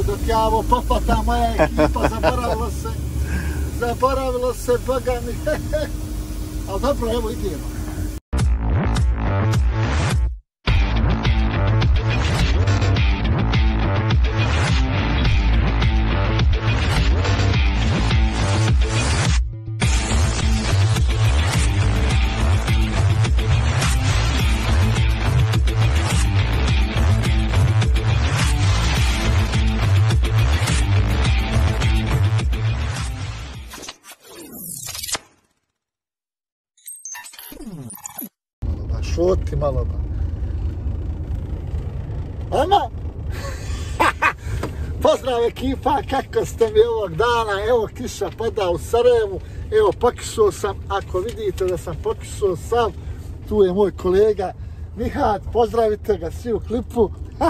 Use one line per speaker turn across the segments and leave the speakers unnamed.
dok ja ovo popata moja ekipa, zaboravilo se, boga mi, ali dobro, evo idemo. Šuti malo ba. Ama? Pozdrav ekipa, kako ste mi ovog dana? Evo kiša pada u Sarajevu. Evo pokišao sam, ako vidite da sam pokišao sam, tu je moj kolega Nihat, pozdravite ga svi u klipu.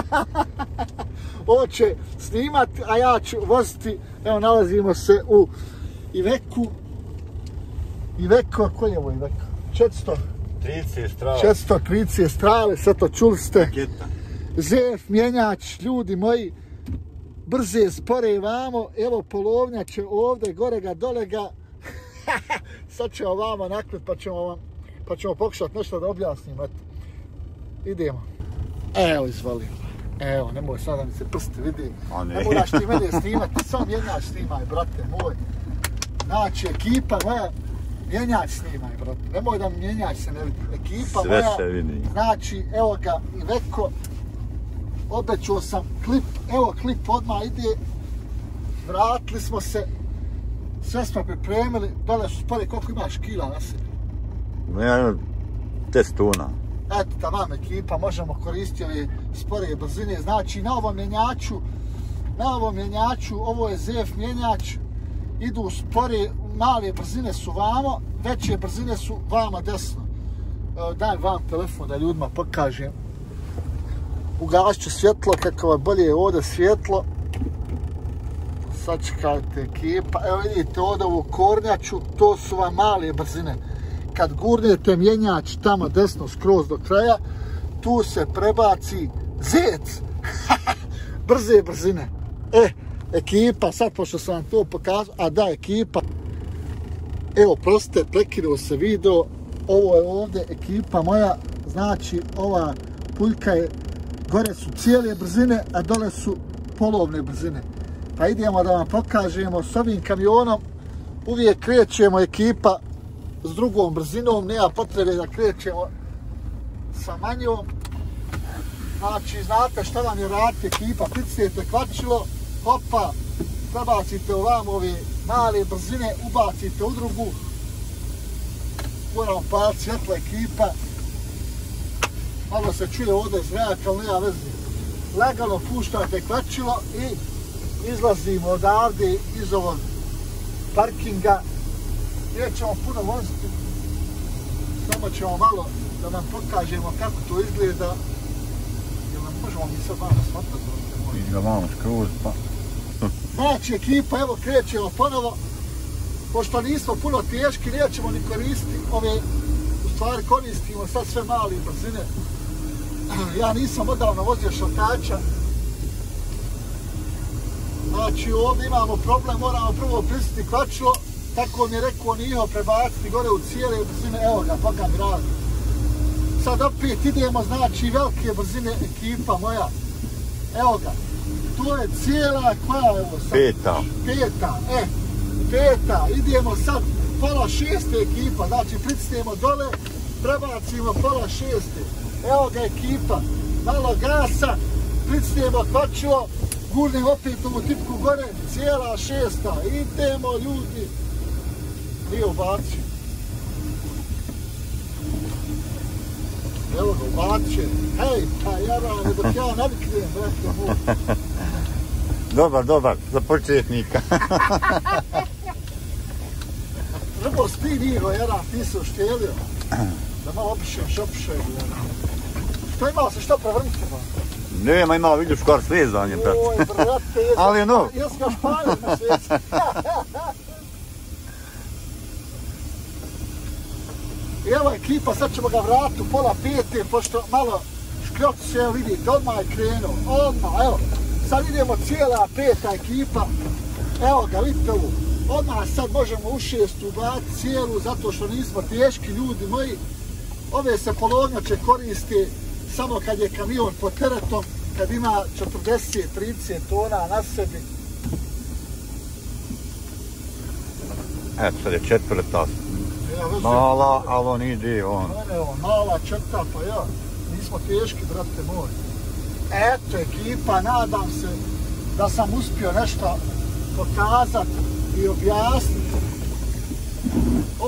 On će snimati, a ja ću voziti. Evo nalazimo se u Iveku. Iveko, koji je ovo Iveko? 430 strave, sve to čuli ste. ZF mjenjač, ljudi moji, brze, spore vamo, evo polovnjače ovdje, gorega, dolega. Sad ćemo vamo nakrat, pa ćemo pokušati nešto da objasnim. Idemo. Evo, izvolim. Evo, nemoj sad da mi se prsti vidi. Ne moraš ti mene snimati, sam mjenjač snimaj, brate moj. Znači, ekipa moja, mjenjač snimaj, brate. Nemoj da mjenjač se ne vidi. Ekipa
sve
moja,
se vidi.
znači, evo ga, Iveko. Obećao sam klip, evo klip odmah ide. Vratili smo se. Sve smo pripremili. Dole su spore, koliko imaš kila na sebi?
Ja imam 10 tona.
Eto, tamam ekipa, možemo koristiti ove spore brzine. Znači, na ovom mjenjaču, ovo je ZF mjenjač. Idu spore, male brzine su vamo, veće brzine su vama desno. Daj vam telefon da ljudima pokažem. Ugasit ću svjetlo, kako je bolje ovdje svjetlo. Sad čekajte ekipa. Evo vidite ovdje ovu kornjaču, to su vam male brzine. Kad gurnete mjenjač tamo desno skroz do kraja, tu se prebaci zec. Brze brzine. Ekipa, sad pošto sam vam to pokazao, a da ekipa, evo prostite, prekinuo se video, ovo je ovdje ekipa moja, znači ova puljka je, gore su cijele brzine, a dole su polovne brzine. Pa idemo da vam pokažemo s ovim kamionom, uvijek krećemo ekipa s drugom brzinom, nema potrebe da krećemo sa manjom. Znači, znate šta vam je raditi ekipa, pritisnete kvačilo, hopa, prebacite ovamo ove male brzine, ubacite u drugu. Moramo paliti svjetla ekipa. Malo se čuje ovdje zrak, ali nema veze. Lagano puštate kvačilo i izlazimo odavde iz ovog parkinga. Nećemo puno voziti. Samo ćemo malo da vam pokažemo kako to izgleda. Možemo mi sad malo smatati.
Da malo skroz pa.
Znači ekipa, evo krećemo ponovo. Pošto nismo puno teški, nećemo ni koristiti ove, u stvari koristimo sad sve mali brzine. Ja nisam odavno vozio šaltača. Znači ovdje imamo problem, moramo prvo pristiti kvačilo. Tako mi je rekao Niho prebaciti gore u cijele brzine, evo ga, pa ga mi radi. Sad opet idemo, znači velike brzine ekipa moja. Evo ga, to je cijela koja je ovo sad? Peta, idemo sad pola šeste ekipa, znači pritisnemo dole, prebacimo pola šeste. Evo ga ekipa, malo gasa, pritisnemo kvačilo, gurnemo opet ovu tipku gore, cijela šesta, idemo ljudi. Nije ubacio. Evo ga, ubacio. Hej, pa jarane, dok ja naviknem, brate moj.
Dobar, za početnika.
Žebo sti Niho, jaran, ti se uštelio. Da malo opišem, šopišem, jaran. Što imao se što prevrniti, ba?
Nema, imao vidiš skoro svezanje, brate.
Oj, brate,
ali no.
Jes ga španjel na svezi. Evo ekipa, sad ćemo ga vratiti u pola pete, pošto malo škrot se, evo vidite, odmah je krenuo, odmah, evo. sad idemo cijela peta ekipa. Evo ga, vidite ovo. Odmah sad možemo u 6 ubaciti cijelu, zato što nismo teški ljudi moji. Ove se polovnjače koriste samo kad je kamion pod teretom, kad ima 40-30 tona na sebi.
Eto, sad je četvrta. Mala, ali on ide, on.
Evo, mala četvrta, pa ja. Nismo teški, brate moji. Eto, ekipa, nadam se da sam uspio nešto pokazati i objasniti. Op.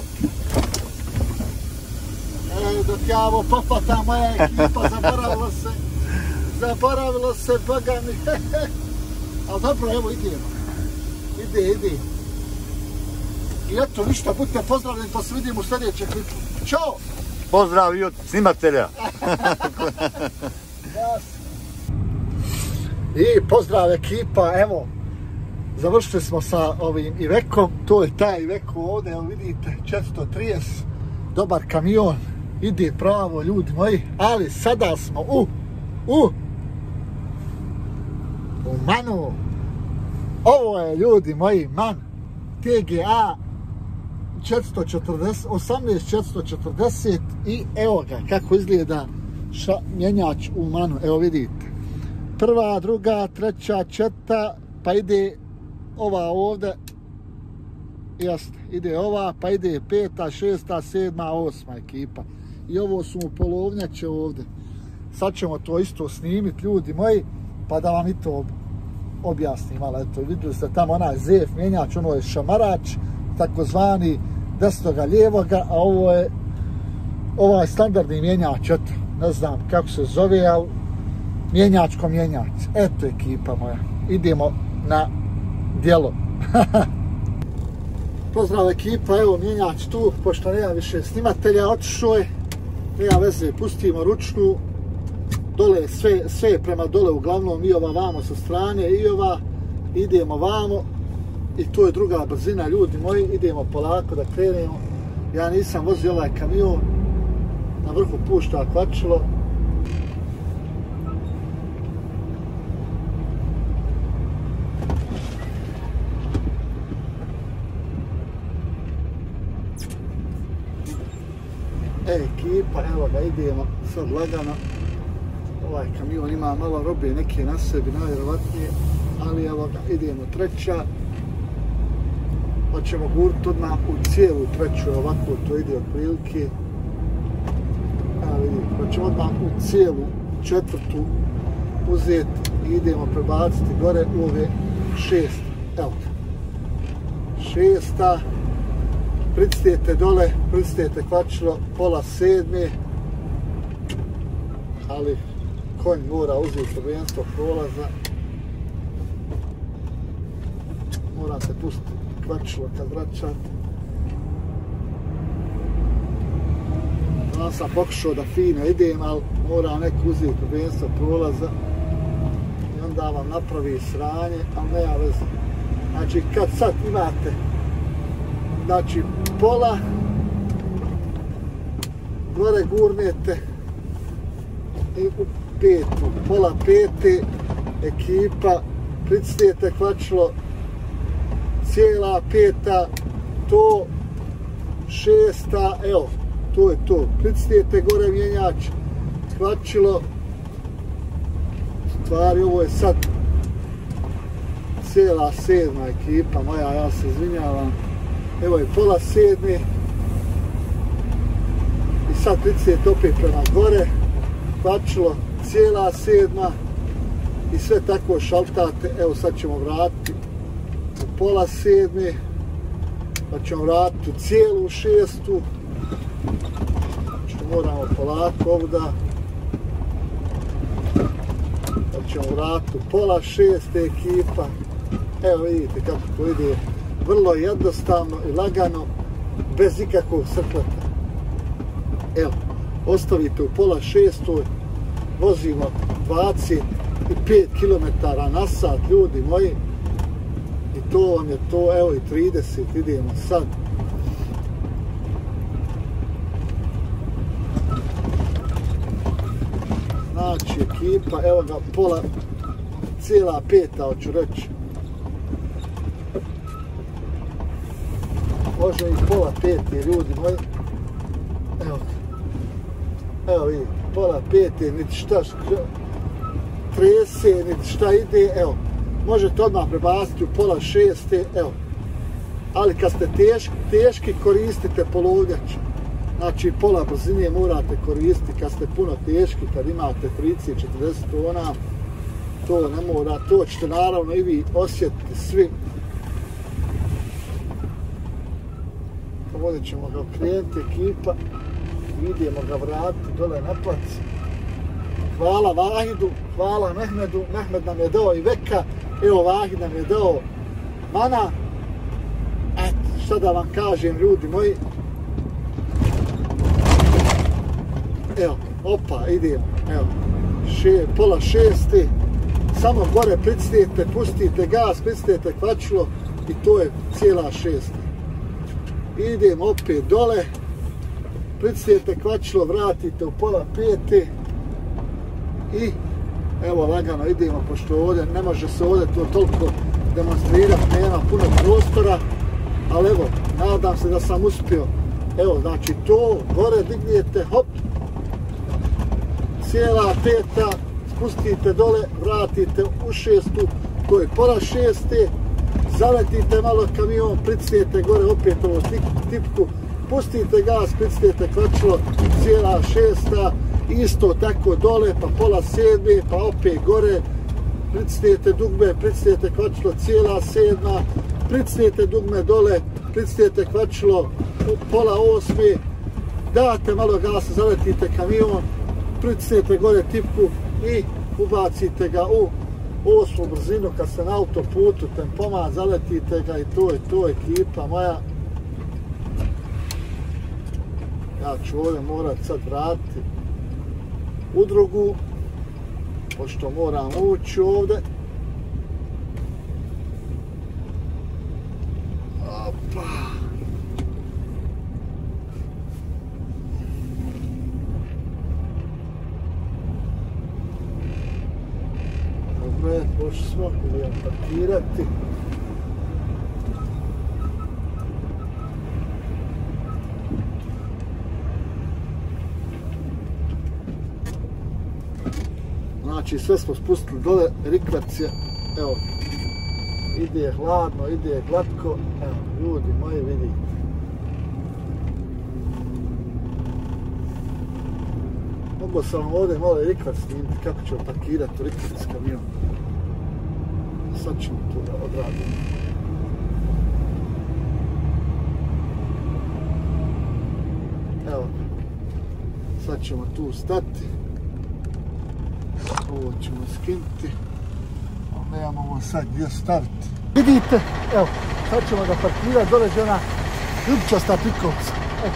Dok ja ovo popata moja ekipa, zaboravilo se, boga mi. Ali dobro, evo idemo. Ide. I eto, ništa, budite pozdravljeni, pa se vidimo u sljedećem klipu. Ćao!
Pozdrav i od snimatelja.
I pozdrav ekipa, evo, završili smo sa ovim Ivekom, to je taj Iveco ovdje, evo vidite, 430, dobar kamion, ide pravo ljudi moji, ali sada smo u Manu, ovo je ljudi moji MAN, TGA 18440 i evo ga kako izgleda mjenjač u Manu, evo vidite. Prva, druga, treća, četvrta, pa ide ova ovdje, jasno, ide ova, pa ide peta, šesta, sedma, osma ekipa. I ovo su mu polovnjače ovdje. Sad ćemo to isto snimiti, ljudi moji, pa da vam i to objasnim. Ali eto, vidjeli ste tamo onaj ZF mjenjač, ono je šamarač, takozvani desnoga lijevoga, a ovo je ovaj standardni mjenjač, eto, ne znam kako se zove, ali mjenjačko mjenjač. Eto ekipa moja, idemo na djelo. Pozdrav ekipa, evo mjenjač tu, pošto nema više snimatelja, otišao je, nema veze, pustimo ručnu, dole, sve je prema dole, uglavnom i ova vamo sa strane, i ova, idemo vamo, i to je druga brzina, ljudi moji, idemo polako da krenemo. Ja nisam vozio ovaj kamion, na vrhu pušta kvačilo. Ekipa, evo ga, idemo sad lagano. Ovaj kamion ima malo robe neke na sebi, najvjerovatnije, ali evo ga, idemo treća. Pa ćemo guriti odmah u cijelu treću, ovako to ide otprilike. Evo vidite, pa ćemo odmah u cijelu četvrtu uzeti i idemo prebaciti gore u ove 6. Evo ga. 6. Pricnijete dole, pricnijete kvačilo, pola 7. Ali konj mora uzeti prvenstvo prolaza. Morate pustiti kvačilo kad vraćate. Ja sam pokušao da fino idem, ali mora neko uzeti prvenstvo prolaza i onda vam napravi sranje, ali nema veze. Znači kad sad imate, znači pola, gore gurnete i u petu, pola pete, ekipa, pricnijete kvačilo, cijela peta, to, 6. Evo, to je to. Pricnijete gore mjenjač, kvačilo, stvari, ovo je sad cijela 7. ekipa moja, ja se izvinjavam. Evo je pola 7. I sad pricnijete opet prema gore, kvačilo, cijela 7. I sve tako šaltate. Evo sad ćemo vratiti u pola 7. Pa ćemo vratiti u cijelu 6. Znači moramo polako ovdje. Pa ćemo vratiti u pola 6. ekipa. Evo vidite kako to ide. Vrlo jednostavno i lagano, bez ikakvog srkleta. Evo, ostavite u pola 6. Vozimo 25 km na sat, ljudi moji. I to vam je to, evo i 30, idemo sad. Znači ekipa, evo ga pola 4,5 hoću reći. Može i pola 5 ljudi moji. Evo vidite, pola 5, niti šta trese, niti šta ide, evo. Možete odmah prebaciti u pola 6, evo. Ali kad ste teški koristite pologač. Znači pola brzine morate koristiti kad ste puno teški, kad imate 30-40 tona. To ne mora, to ćete naravno i vi osjetiti svi. Ovdje ćemo ga okrenuti ekipa. Idemo ga vratiti dole na plac. Hvala Vahidu, hvala Mehmedu. Mehmed nam je dao i veka. Evo Vahid nam je dao mana. Eto, šta da vam kažem ljudi moji. Evo, opa, idemo. Evo, pola 6. Samo gore pricnijete, pustite gas, pricnijete kvačilo i to je cijela 6. Idemo opet dole. Pricnijete kvačilo, vratite u pola 5. I evo lagano idemo, pošto ovdje ne može se ovdje to toliko demonstrirati, nema puno prostora, ali evo, nadam se da sam uspio. Evo, znači to, gore dignijete, hop, cijela 5, spustite dole, vratite u 6, to je pola 6, zaletite malo kamion, pricnijete gore opet ovo tipku, pustite gas, pricnijete kvačilo, cijela 6, isto tako dole, pa pola 7, pa opet gore, pricnijete dugme, pricnijete kvačilo, cijela 7, pricnijete dugme dole, pricnijete kvačilo, pola 8, date malo gasa, zaletite kamion, pricnijete gore tipku i ubacite ga u 8 brzinu kad ste na autoputu, tempomat, zaletite ga i to je to ekipa moja. Ja ću ovdje morat sad vratiti u drugu, pošto moram ući ovdje. Opa. Dobro, pošli smo, idemo parkirati. Znači sve smo spustili dole, rikverc je, evo, ide hladno, ide glatko, evo, ljudi moji vidite. Mogu sam vam ovdje malo rikverc snimiti kako ćemo parkirati u rikverc kamion. Sad ćemo to da odradimo. Evo, sad ćemo tu stati. Ovo ćemo skinuti, nemamo sad gdje staviti. Vidite, evo, sad ćemo ga parkirati, dole je ona ljubčasta pikovca.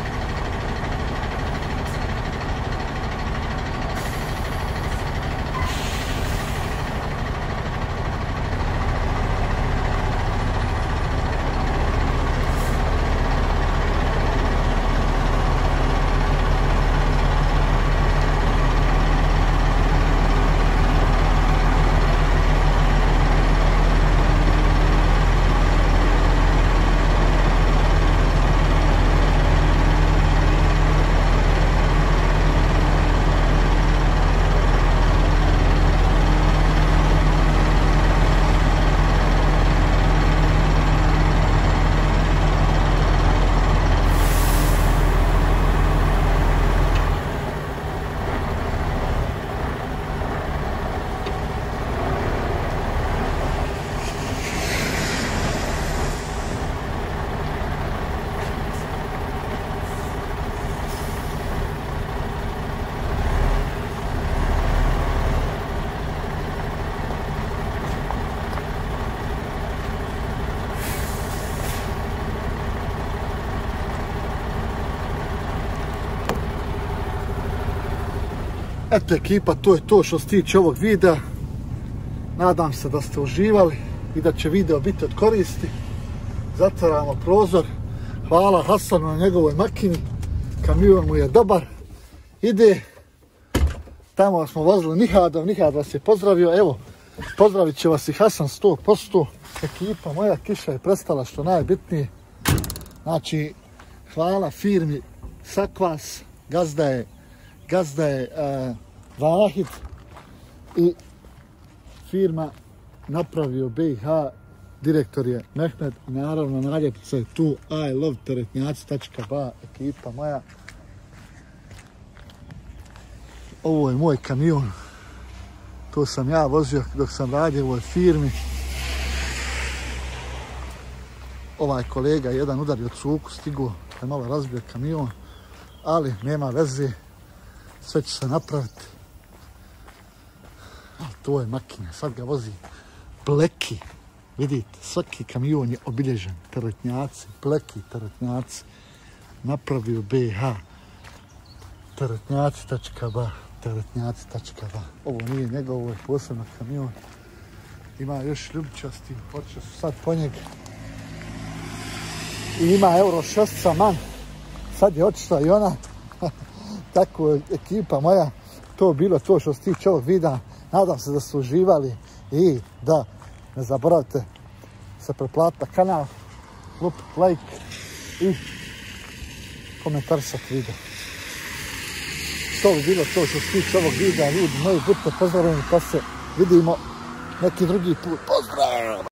Eto ekipa, to je to što se tiče ovog videa. Nadam se da ste uživali i da će video biti od koristi. Zatvaramo prozor. Hvala Hasanu na njegovoj makini. Kamion mu je dobar. Ide. Tamo smo vozili Nihadom. Nihad vas je pozdravio. Evo, Pozdravit će vas i Hasan 100%. Ekipa moja, kiša je prestala, što najbitnije. Znači, hvala firmi Sakvas, gazda je Vahid i firma Napravio BiH, direktor je Mehmed i naravno naljepnica je tu I love teretnjaci.ba, ekipa moja. Ovo je moj kamion, to sam ja vozio dok sam radio u ovoj firmi. Ovaj kolega jedan udario cuku, stigo je malo razbio kamion, ali nema veze, sve će se napraviti. Ali to je makina, sad ga vozi Bleki. Vidite, svaki kamion je obilježen, teretnjaci, Bleki teretnjaci, Napravio BiH, teretnjaci.ba, teretnjaci.ba. Ovo nije njegov, ovo je posebno kamion. Ima još ljubičasti, hoće su sad po njega. I ima Euro 6 man, sad je otišla i ona. Tako je ekipa moja, to bilo to što se tiče ovog videa. Nadam se da ste uživali i da ne zaboravite se pretplatiti na kanal, lupiti like i komentarisati video. To bi bilo to što se tiče ovog videa, ljudi moji, budite pozdravljeni pa se vidimo neki drugi put. Pozdrav!